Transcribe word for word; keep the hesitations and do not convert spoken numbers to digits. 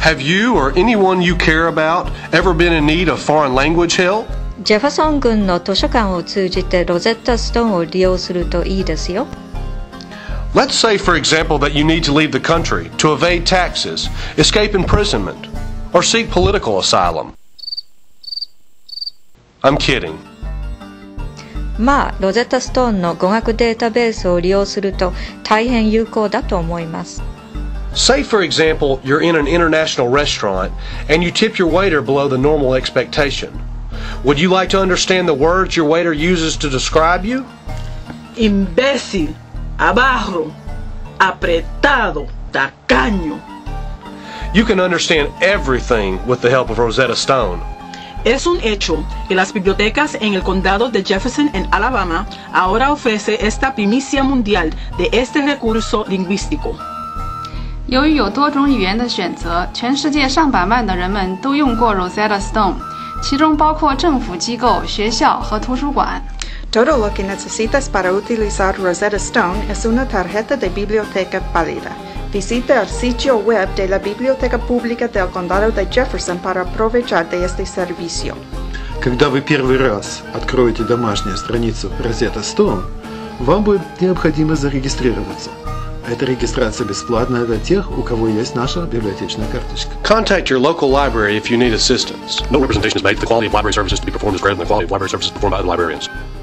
Have you or anyone you care about ever been in need of foreign language help? ジェファソン郡の図書館を通じてロゼッタストーンを利用するといいですよ。 Let's say, for example, that you need to leave the country to evade taxes, escape imprisonment, or seek political asylum. I'm kidding. まあ、ロゼッタストーンの語学データベースを利用すると大変有効だと思います。 Say, for example, you're in an international restaurant and you tip your waiter below the normal expectation. Would you like to understand the words your waiter uses to describe you? Imbécil, abajo, apretado, tacaño. You can understand everything with the help of Rosetta Stone. Es un hecho que las bibliotecas en el condado de Jefferson en Alabama ahora ofrece esta primicia mundial de este recurso lingüístico. 由于有多种语言的选择，全世界上百万的人们都用过 Rosetta Stone， 其中包括政府机构、学校和图书馆。 Todo lo que necesitas para utilizar Rosetta Stone es una tarjeta de biblioteca válida. Visita el sitio web de la Biblioteca Pública del Condado de Jefferson para aprovechar de este servicio. Когда вы первый раз откроете домашнюю страницу Rosetta Stone, вам будет необходимо зарегистрироваться. Эта регистрация бесплатная для тех, у кого есть наша библиотечная карточка. Contact your local library if you need assistance. No representation is made that the quality of library services to be performed is greater than the quality of library services performed by the librarians.